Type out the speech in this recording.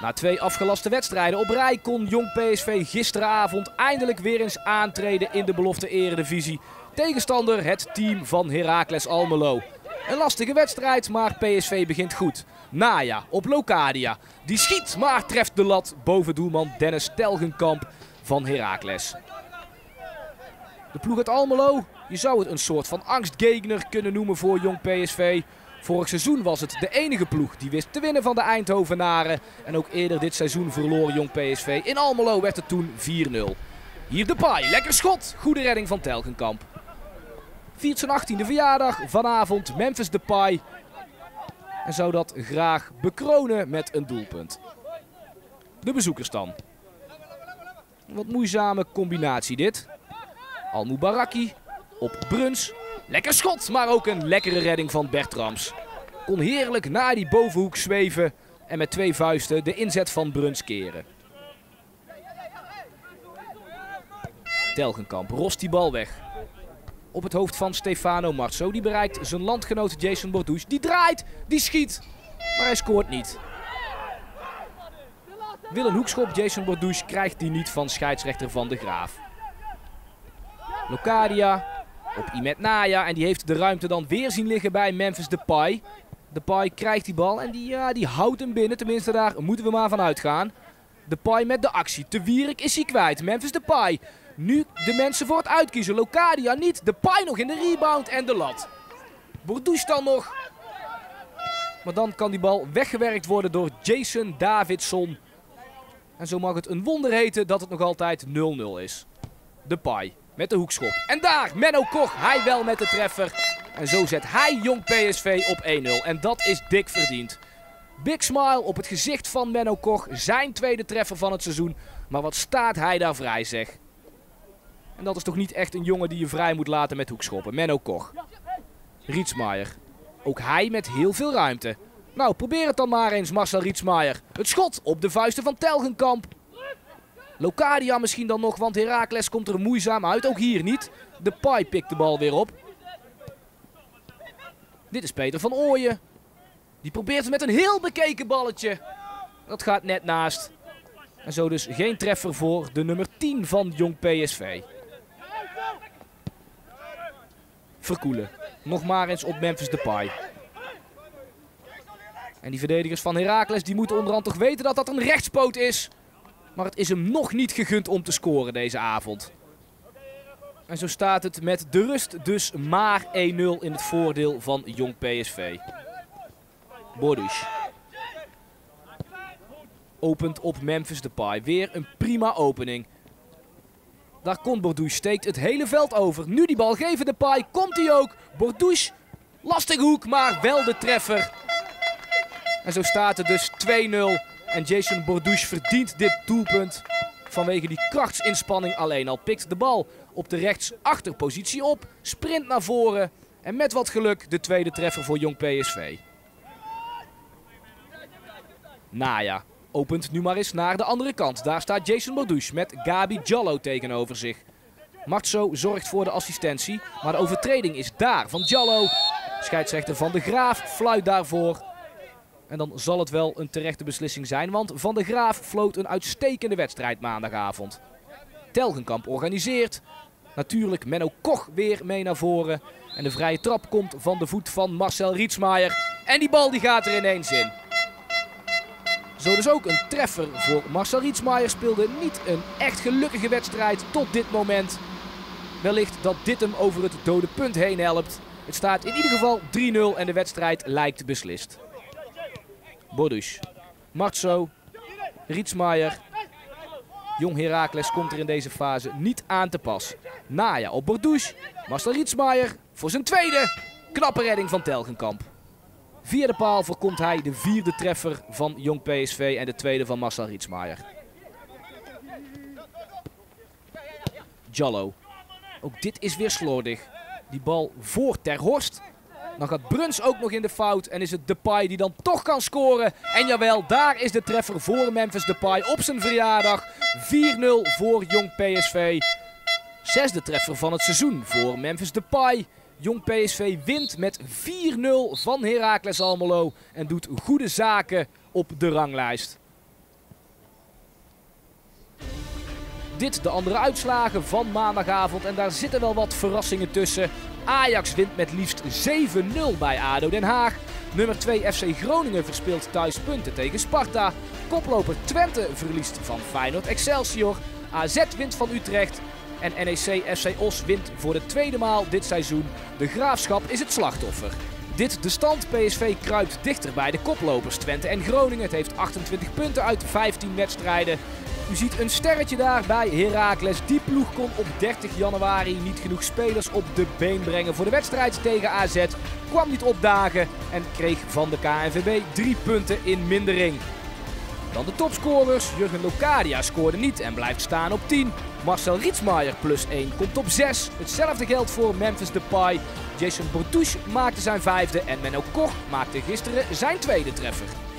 Na 2 afgelaste wedstrijden op rij kon Jong PSV gisteravond eindelijk weer eens aantreden in de belofte eredivisie. Tegenstander het team van Heracles Almelo. Een lastige wedstrijd, maar PSV begint goed. Naya op Locadia. Die schiet, maar treft de lat boven doelman Dennis Telgenkamp van Heracles. De ploeg uit Almelo, je zou het een soort van angstgegner kunnen noemen voor Jong PSV. Vorig seizoen was het de enige ploeg die wist te winnen van de Eindhovenaren. En ook eerder dit seizoen verloor Jong PSV. In Almelo werd het toen 4-0. Hier Depay, lekker schot. Goede redding van Telgenkamp. Viert zijn 18e verjaardag. Vanavond Memphis Depay. En zou dat graag bekronen met een doelpunt. De bezoekers dan. Een wat moeizame combinatie dit. Al-Mubaraki op Bruns. Lekker schot, maar ook een lekkere redding van Bertrams. Kon heerlijk naar die bovenhoek zweven en met 2 vuisten de inzet van Bruns keren. Telgenkamp rost die bal weg. Op het hoofd van Stefano Marzo. Die bereikt zijn landgenoot Jason Bordouche. Die draait, die schiet, maar hij scoort niet. Wil een hoekschop, Jason Bordouche krijgt die niet van scheidsrechter Van de Graaf. Locadia op Imet Naya en die heeft de ruimte dan weer zien liggen bij Memphis Depay. Depay krijgt die bal en die houdt hem binnen. Tenminste, daar moeten we maar van uitgaan. Depay met de actie. Te Wierik is hij kwijt. Memphis Depay. Nu de mensen voor het uitkiezen. Locadia niet. Depay nog in de rebound en de lat. Bordouche dan nog. Maar dan kan die bal weggewerkt worden door Jason Davidson. En zo mag het een wonder heten dat het nog altijd 0-0 is. Depay met de hoekschop. En daar, Menno Koch, hij wel met de treffer. En zo zet hij Jong PSV op 1-0. En dat is dik verdiend. Big smile op het gezicht van Menno Koch. Zijn tweede treffer van het seizoen. Maar wat staat hij daar vrij, zeg. En dat is toch niet echt een jongen die je vrij moet laten met hoekschoppen. Menno Koch. Rietsmaier. Ook hij met heel veel ruimte. Nou, probeer het dan maar eens, Marcel Rietsmaier. Het schot op de vuisten van Telgenkamp. Locadia misschien dan nog, want Heracles komt er moeizaam uit. Ook hier niet. Depay pikt de bal weer op. Dit is Peter van Ooyen. Die probeert het met een heel bekeken balletje. Dat gaat net naast. En zo dus geen treffer voor de nummer 10 van Jong PSV. Verkoelen. Nog maar eens op Memphis Depay. En die verdedigers van Heracles die moeten onderhand toch weten dat dat een rechtspoot is. Maar het is hem nog niet gegund om te scoren deze avond. En zo staat het met de rust dus maar 1-0 in het voordeel van Jong PSV. Bordouche. Opent op Memphis Depay. Weer een prima opening. Daar komt Bordouche. Steekt het hele veld over. Nu die bal geven Depay. Komt hij ook. Bordouche. Lastige hoek, maar wel de treffer. En zo staat het dus 2-0. En Jason Bordouche verdient dit doelpunt vanwege die krachtsinspanning alleen al. Pikt de bal op de rechtsachterpositie op. Sprint naar voren. En met wat geluk de tweede treffer voor Jong PSV. Naya opent nu maar eens naar de andere kant. Daar staat Jason Bordouche met Gabi Diallo tegenover zich. Marzo zorgt voor de assistentie. Maar de overtreding is daar van Diallo. Scheidsrechter Van de Graaf fluit daarvoor. En dan zal het wel een terechte beslissing zijn. Want Van de Graaf floot een uitstekende wedstrijd maandagavond. Telgenkamp organiseert. Natuurlijk Menno Koch weer mee naar voren. En de vrije trap komt van de voet van Marcel Rietsmaier. En die bal die gaat er ineens in. Zo dus ook een treffer voor Marcel Rietsmaier. Speelde niet een echt gelukkige wedstrijd tot dit moment. Wellicht dat dit hem over het dode punt heen helpt. Het staat in ieder geval 3-0 en de wedstrijd lijkt beslist. Bordouche. Marzo. Rietsmaier. Jong Heracles komt er in deze fase niet aan te pas. Naya op Bordouche. Marcel Rietsmaier voor zijn tweede. Knappe redding van Telgenkamp. Via de paal voorkomt hij de 4e treffer van Jong PSV en de tweede van Marcel Rietsmaier. Diallo. Ook dit is weer slordig. Die bal voor Ter Horst. Dan gaat Bruns ook nog in de fout en is het Depay die dan toch kan scoren. En jawel, daar is de treffer voor Memphis Depay op zijn verjaardag. 4-0 voor Jong PSV. 6e treffer van het seizoen voor Memphis Depay. Jong PSV wint met 4-0 van Heracles Almelo en doet goede zaken op de ranglijst. Dit de andere uitslagen van maandagavond en daar zitten wel wat verrassingen tussen. Ajax wint met liefst 7-0 bij ADO Den Haag. Nummer 2 FC Groningen verspeelt thuis punten tegen Sparta. Koploper Twente verliest van Feyenoord Excelsior. AZ wint van Utrecht. En NEC FC Os wint voor de tweede maal dit seizoen. De Graafschap is het slachtoffer. Dit de stand. PSV kruipt dichter bij de koplopers Twente en Groningen. Het heeft 28 punten uit 15 wedstrijden. U ziet een sterretje daar bij Heracles. Die ploeg kon op 30 januari niet genoeg spelers op de been brengen voor de wedstrijd tegen AZ. Kwam niet opdagen en kreeg van de KNVB 3 punten in mindering. Dan de topscorers. Jurgen Locadia scoorde niet en blijft staan op 10. Marcel Rietsmaier plus 1 komt op 6. Hetzelfde geldt voor Memphis Depay. Jason Bortouche maakte zijn 5e en Menno Kor maakte gisteren zijn 2e treffer.